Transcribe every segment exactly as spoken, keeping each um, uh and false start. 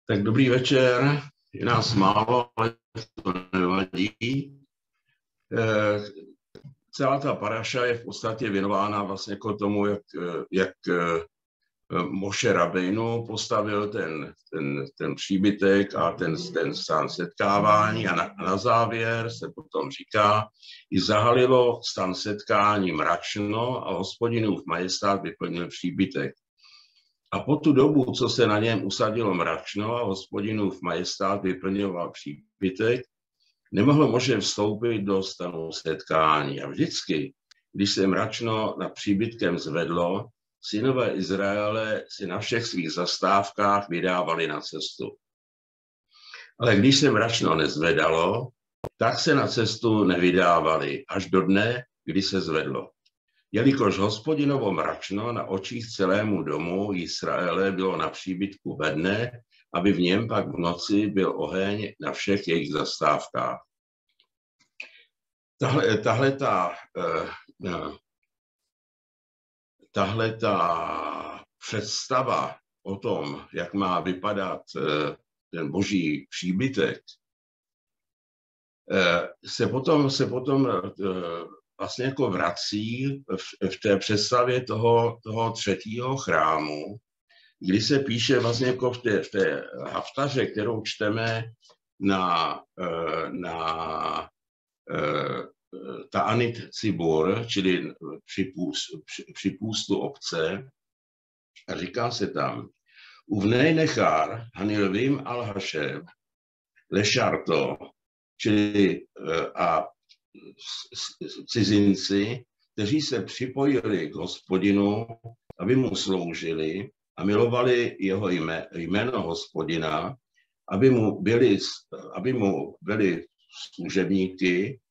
Tak dobrý večer, je nás málo, ale to nevadí. E, celá ta paraša je v podstatě věnována vlastně jako tomu, jak, jak Moše Rabejnu postavil ten, ten, ten příbytek a ten, ten stan setkávání a na, na závěr se potom říká, i zahalilo stan setkání mračno a Hospodinův majestát vyplnil příbytek. A po tu dobu, co se na něm usadilo mračno a Hospodinův majestát vyplňoval příbytek, nemohlo Moše vstoupit do stanu setkání. A vždycky, když se mračno nad příbytkem zvedlo, synové Izraele si na všech svých zastávkách vydávali na cestu. Ale když se mračno nezvedalo, tak se na cestu nevydávali až do dne, kdy se zvedlo. Jelikož Hospodinovo mračno na očích celému domu Izraele bylo na příbytku ve dne, aby v něm pak v noci byl oheň na všech jejich zastávkách. Tahle, tahle ta, uh, tahle ta představa o tom, jak má vypadat uh, ten boží příbytek, uh, se potom, se potom uh, vlastně jako vrací v, v té představě toho, toho třetího chrámu, kdy se píše vlastně jako v té, v té haftaře, kterou čteme na, na Ta'anit Cibur, čili při, při, při půstu obce, a říká se tam, uvnej nechár hanilvim al Hashem lešarto, čili a cizinci, kteří se připojili k Hospodinu, aby mu sloužili a milovali jeho jméno Hospodina, aby mu byli, aby mu byli služebníky.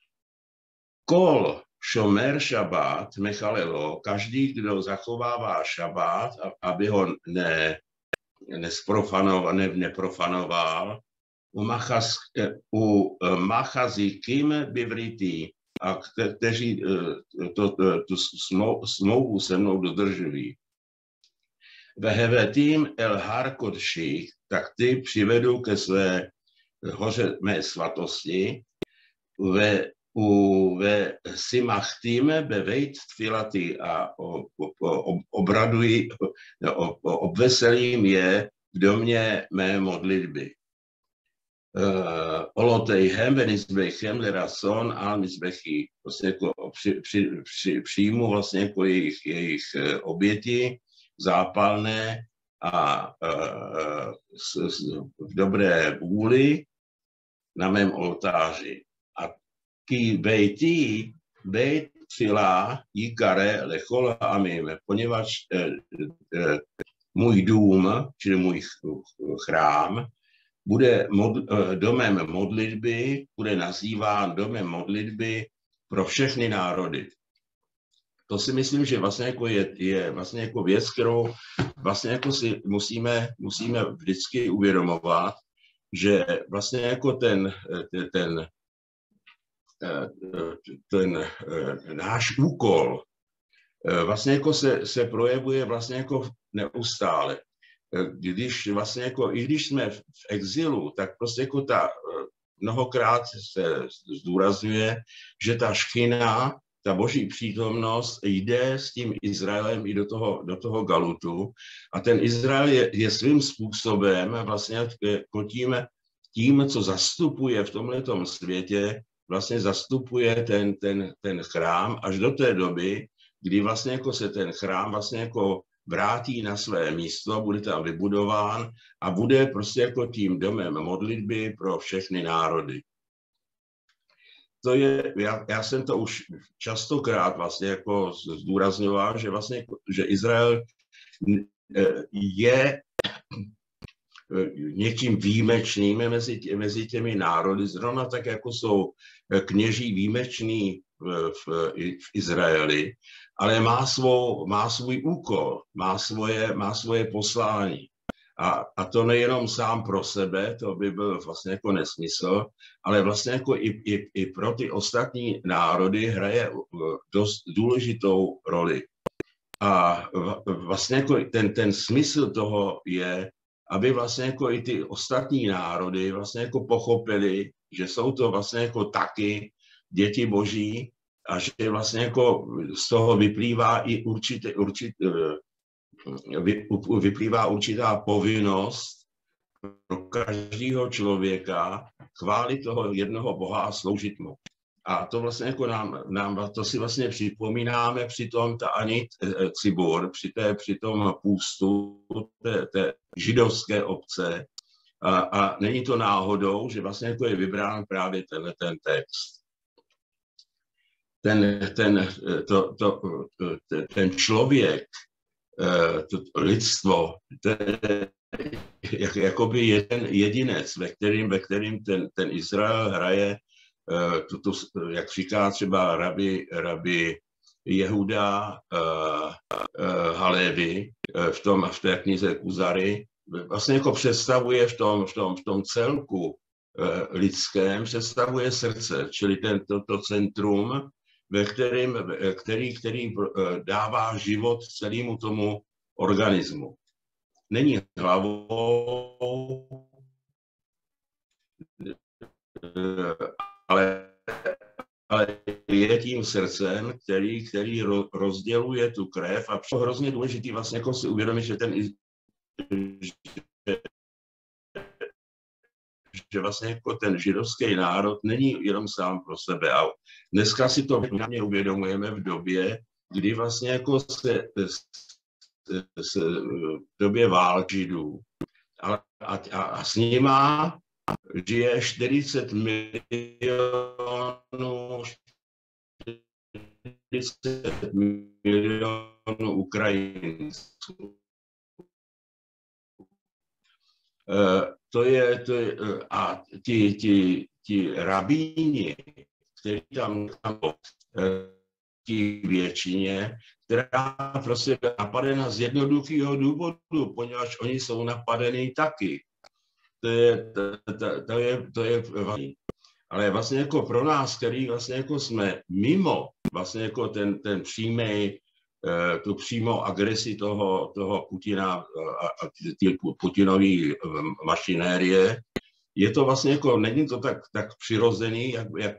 Kol šomer šabát mechalelo, každý, kdo zachovává šabát, aby ho ne, nesprofanoval, ne, neprofanoval, u, machaz, u machazikim bivriti, a kteří to, to, tu smlouvu se mnou dodržují. Vehevetím el har kodši, tak ty přivedu ke své hoře mé svatosti, ve, u, ve simachtim bevejt tfilaty a obradují, obveselím je v domě mé modlitby. Olotejhem venizbechem lerason al mizbechi, vlastně jako při, při, při, přijmu vlastně jako jejich, jejich oběti zápalné a uh, s, s, v dobré vůli na mém oltáři. A ki bejtí bejt tfila jikare lechol amim, poněvadž uh, uh, můj dům, čili můj chrám, bude mod, domem modlitby, bude nazýván domem modlitby pro všechny národy. To si myslím, že vlastně jako je, je vlastně jako věc, kterou vlastně jako si musíme, musíme vždycky uvědomovat, že vlastně jako ten, ten, ten, ten náš úkol vlastně jako se, se projevuje vlastně jako neustále. Když vlastně jako, i když jsme v exilu, tak prostě jako ta, mnohokrát se zdůrazňuje, že ta šchina, ta boží přítomnost jde s tím Izraelem i do toho, do toho Galutu a ten Izrael je, je svým způsobem vlastně jako tím, tím, co zastupuje v tomhletom světě, vlastně zastupuje ten, ten, ten chrám až do té doby, kdy vlastně jako se ten chrám vlastně jako vrátí na své místo, bude tam vybudován a bude prostě jako tím domem modlitby pro všechny národy. To je, já, já jsem to už častokrát vlastně jako zdůrazňoval, že vlastně, že Izrael je něčím výjimečným mezi, tě, mezi těmi národy, zrovna tak, jako jsou kněží výjimeční v, v, v Izraeli, ale má, svou, má svůj úkol, má svoje, má svoje poslání. A, a to nejenom sám pro sebe, to by byl vlastně jako nesmysl, ale vlastně jako i, i, i pro ty ostatní národy hraje dost důležitou roli. A vlastně jako ten, ten smysl toho je, aby vlastně jako i ty ostatní národy vlastně jako pochopili, že jsou to vlastně jako taky děti boží a že vlastně jako z toho vyplývá i určitě, určitě, vyplývá určitá povinnost pro každého člověka chválit toho jednoho Boha a sloužit mu. A to vlastně jako nám, nám to si vlastně připomínáme při tom Ta'anit Tzibur, při, té, při tom půstu té, té židovské obce. A, a není to náhodou, že vlastně jako je vybrán právě tenhle ten text. Ten, ten, to, to, ten člověk, to lidstvo, to je jak, jakoby jeden jedinec, ve kterým, ve kterým ten, ten Izrael hraje, tuto, jak říká třeba rabi, rabi Jehuda uh, uh, Halevi v, tom, v té knize Kuzary, vlastně jako představuje v tom, v tom, v tom celku uh, lidském, představuje srdce, čili ten, to, to centrum, ve kterým, který, který dává život celému tomu organismu. Není hlavou, ale, ale je tím srdcem, který, který rozděluje tu krev. A je hrozně důležitý vlastně jako si uvědomit, že ten že, že vlastně jako ten židovský národ není jenom sám pro sebe. A dneska si to mě uvědomujeme v době, kdy vlastně jako se, se v době války židů a, a, a s nima žije čtyřicet milionů, čtyřicet milionů Ukrajinců. To je, to je, a ti, ti, ti rabíni, kteří tam, tam ti většině, která prostě je napadena z jednoduchého důvodu, poněvadž oni jsou napadení taky. To je, to, to, to je, to je ale vlastně jako pro nás, který vlastně jako jsme mimo vlastně jako ten, ten přímý, tu přímou agresi toho, toho Putina a ty Putinový mašinérie, je to vlastně jako, není to tak, tak přirozený, jak, jak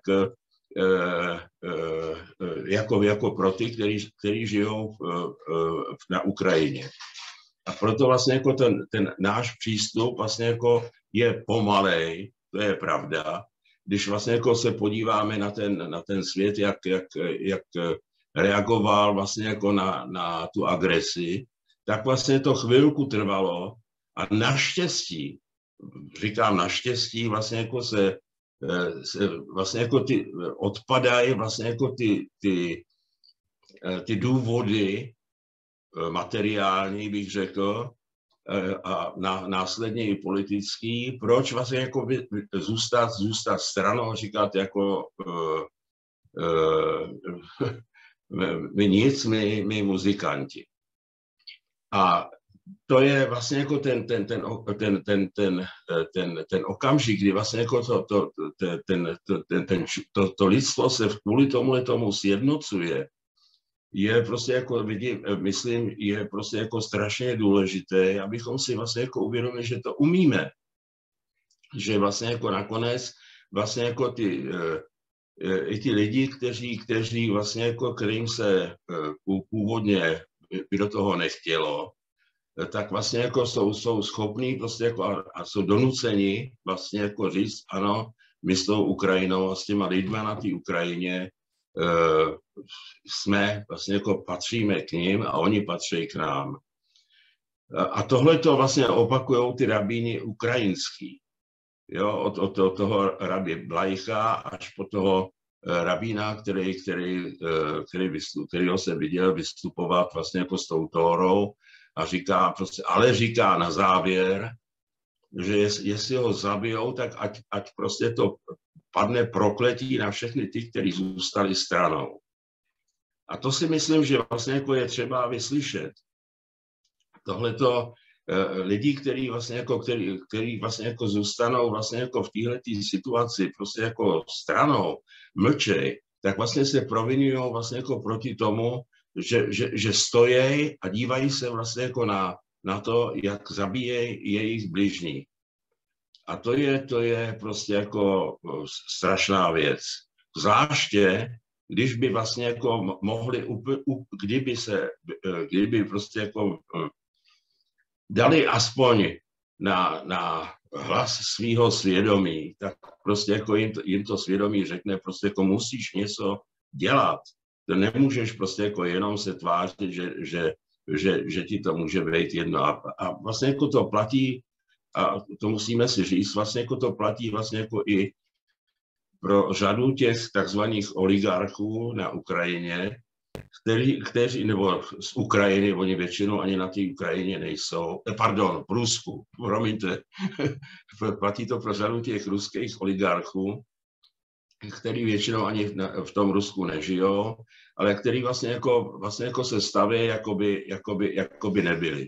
jako, jako pro ty, který, který žijou na Ukrajině. A proto vlastně jako ten, ten náš přístup vlastně jako je pomalej, to je pravda. Když vlastně jako se podíváme na ten, na ten svět, jak, jak, jak reagoval vlastně jako na, na tu agresi, tak vlastně to chvilku trvalo a naštěstí, říkám naštěstí, vlastně jako se, se vlastně jako ty odpadají vlastně jako ty, ty, ty důvody materiální, bych řekl, a následně i politický, proč vlastně jako zůstat, zůstat stranou a říkat jako uh, uh, my nic, my, my muzikanti. A to je vlastně jako ten, ten, ten, ten, ten, ten, ten, ten okamžik, kdy vlastně jako to, to, ten, to, ten, ten, to, to lidstvo se kvůli tomuhle tomu sjednocuje, je prostě jako, vidím, myslím, je prostě jako strašně důležité, abychom si vlastně jako uvědomili, že to umíme. Že vlastně jako nakonec vlastně jako ty, i ty lidi, kteří, kteří vlastně jako, kterým se původně by do toho nechtělo, tak vlastně jako jsou, jsou schopní prostě jako a, a jsou donuceni vlastně jako říct, ano, my s tou Ukrajinou a s těma lidma na té Ukrajině Uh, jsme, vlastně jako patříme k ním a oni patří k nám. A tohle to vlastně opakujou ty rabíni ukrajinský. Jo, od, od, od toho rabí Blajcha až po toho rabína, který, který, který, vystup, kterýho se viděl vystupovat vlastně jako s tou Tórou a říká prostě, ale říká na závěr, že jest, jestli ho zabijou, tak ať, ať prostě to padne prokletí na všechny ty, kteří zůstali stranou. A to si myslím, že vlastně jako je třeba vyslyšet. Tohleto eh, lidi, kteří vlastně jako, který, který vlastně jako zůstanou vlastně jako v této situaci prostě jako stranou, mlčej, tak vlastně se provinují vlastně jako proti tomu, že, že, že stojí a dívají se vlastně jako na, na to, jak zabíjejí jejich bližní. A to je, to je prostě jako strašná věc. Zvláště, když by vlastně jako mohli, kdyby se, kdyby prostě jako dali aspoň na, na hlas svýho svědomí, tak prostě jako jim to, jim to svědomí řekne, prostě jako musíš něco dělat. To nemůžeš prostě jako jenom se tvářit, že, že, že, že ti to může být jedno. A, a vlastně jako to platí, a to musíme si říct, vlastně jako to platí vlastně jako i pro řadu těch takzvaných oligarchů na Ukrajině, který, kteří, nebo z Ukrajiny, oni většinou ani na té Ukrajině nejsou, pardon, v Rusku, promiňte, platí to pro řadu těch ruských oligarchů, který většinou ani v tom Rusku nežijou, ale který vlastně jako, vlastně jako se staví, jakoby, jakoby, jakoby nebyli.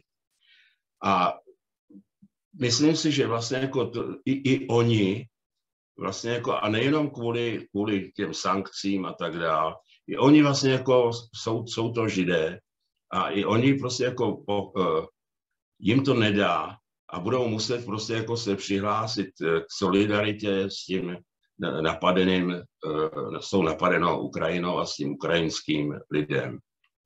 A myslím si, že vlastně jako to, i, i oni, vlastně jako, a nejenom kvůli, kvůli těm sankcím a tak dále, i oni vlastně jako jsou, jsou to Židé a i oni prostě jako po, uh, jim to nedá a budou muset prostě jako se přihlásit k solidaritě s tím napadeným, uh, s tou napadenou Ukrajinou a s tím ukrajinským lidem.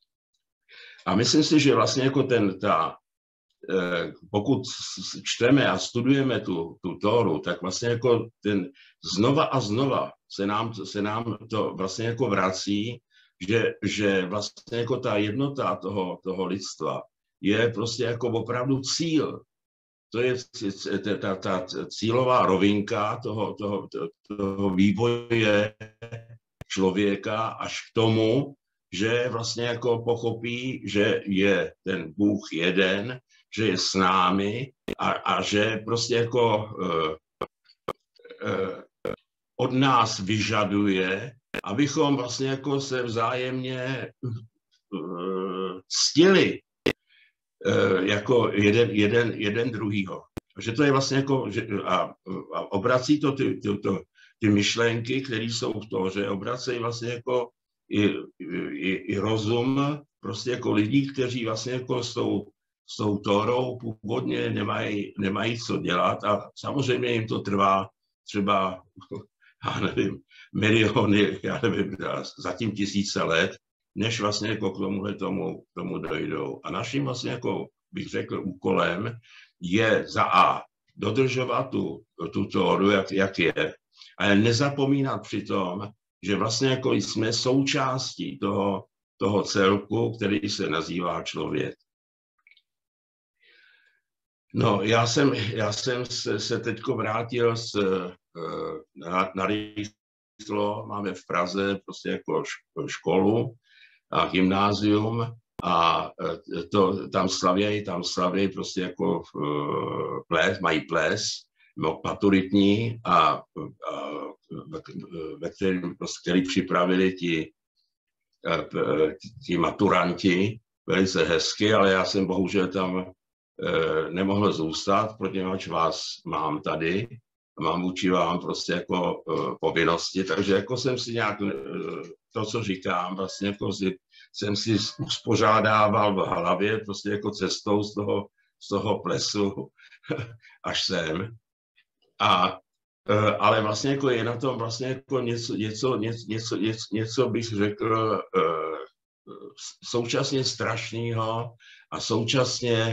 A myslím si, že vlastně jako ten, ta, uh, pokud čteme a studujeme tu, tu Tóru, tak vlastně jako ten znova a znova se nám, se nám to vlastně jako vrací, že, že vlastně jako ta jednota toho, toho lidstva je prostě jako opravdu cíl. To je ta, ta cílová rovinka toho, toho, toho vývoje člověka až k tomu, že vlastně jako pochopí, že je ten Bůh jeden, že je s námi a, a že prostě jako uh, uh, od nás vyžaduje, abychom vlastně jako se vzájemně uh, ctili uh, jako jeden, jeden, jeden druhýho. Že to je vlastně jako, že, a, a obrací to ty, ty, ty, ty myšlenky, které jsou v tom, že obracejí vlastně jako i, i, i rozum prostě jako lidí, kteří vlastně jako s tou, s tou Tórou původně nemají, nemají co dělat a samozřejmě jim to trvá třeba já nevím, miliony, já nevím, zatím tisíce let, než vlastně jako k tomuhle tomu, tomu dojdou. A naším vlastně jako bych řekl úkolem je za A dodržovat tu, tu Tóru, jak, jak je, ale nezapomínat přitom, že vlastně jako jsme součástí toho, toho celku, který se nazývá člověk. No, já jsem, já jsem se, se teďko vrátil z, na, na Rýslo, máme v Praze prostě jako školu a gymnázium a to, tam slavějí, tam slavějí prostě jako ples, mají ples, maturitní a, a ve kterým, prostě, který připravili ti, ti maturanti velice hezky, ale já jsem bohužel tam nemohl zůstat, protože vás mám tady, mám vůči vám prostě jako povinnosti, takže jako jsem si nějak to, co říkám, vlastně jako si, jsem si uspořádával v hlavě prostě jako cestou z toho, z toho plesu až sem. A, ale vlastně jako je na tom vlastně jako něco, něco, něco, něco, něco bych řekl současně strašného a současně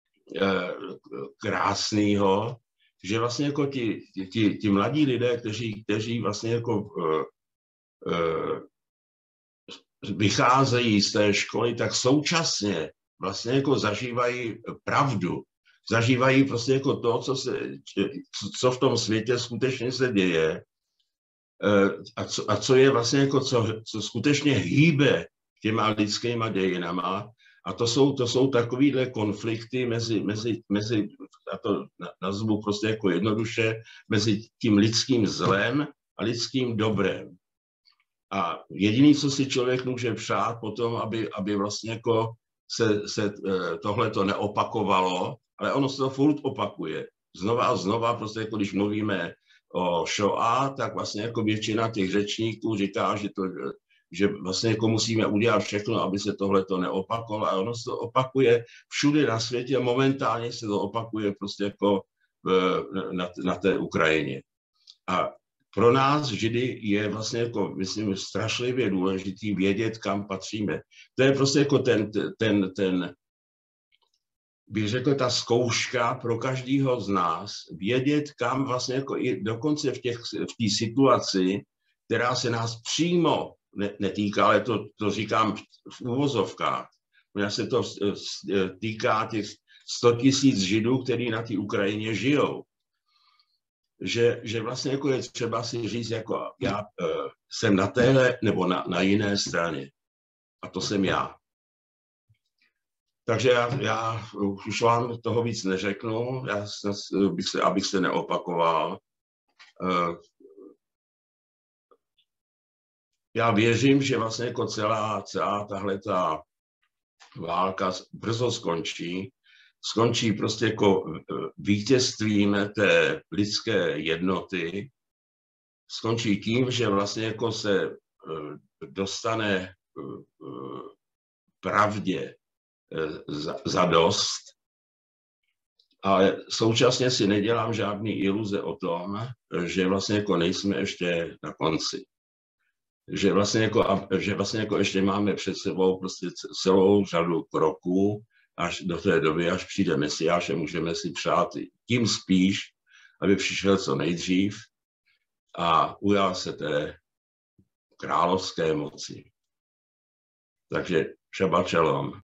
krásného, že vlastně jako ti, ti, ti mladí lidé, kteří, kteří vlastně jako uh, uh, vycházejí z té školy, tak současně vlastně jako zažívají pravdu. Zažívají prostě jako to, co, se, co v tom světě skutečně se děje uh, a, co, a co je vlastně jako, co, co skutečně hýbe těma lidskýma dějinama. A to jsou, to jsou takovýhle konflikty mezi, mezi, mezi, já to nazvu prostě jako jednoduše, mezi tím lidským zlem a lidským dobrem. A jediné, co si člověk může přát potom, aby, aby vlastně jako se, se tohleto neopakovalo, ale ono se to furt opakuje. Znova a znova, prostě jako když mluvíme o Shoah, tak vlastně jako většina těch řečníků říká, že to že vlastně jako musíme udělat všechno, aby se tohle to neopakovalo. A ono se to opakuje všude na světě, momentálně se to opakuje prostě jako na, na té Ukrajině. A pro nás, Židy, je vlastně jako, myslím, strašlivě důležitý vědět, kam patříme. To je prostě jako ten, ten, ten bych řekl, ta zkouška pro každého z nás, vědět, kam vlastně jako i dokonce v těch, v té situaci, která se nás přímo netýká, ale to, to říkám v uvozovkách. Mně se to týká těch sto tisíc Židů, kteří na té Ukrajině žijou. Že, že vlastně jako je třeba si říct, jako já uh, jsem na téhle nebo na, na jiné straně. A to jsem já. Takže já, já už vám toho víc neřeknu, já bych se, abych se neopakoval. Uh, já věřím, že vlastně jako celá, celá tahle ta válka brzo skončí. Skončí prostě jako vítězstvím té lidské jednoty. Skončí tím, že vlastně jako se dostane pravdě za, za dost. Ale současně si nedělám žádný iluze o tom, že vlastně jako nejsme ještě na konci. Že vlastně jako, že vlastně jako ještě máme před sebou prostě celou řadu kroků, až do té doby, až přijde Mesiáš, a můžeme si přát tím spíš, aby přišel co nejdřív a ujal se té královské moci. Takže šabat šalom.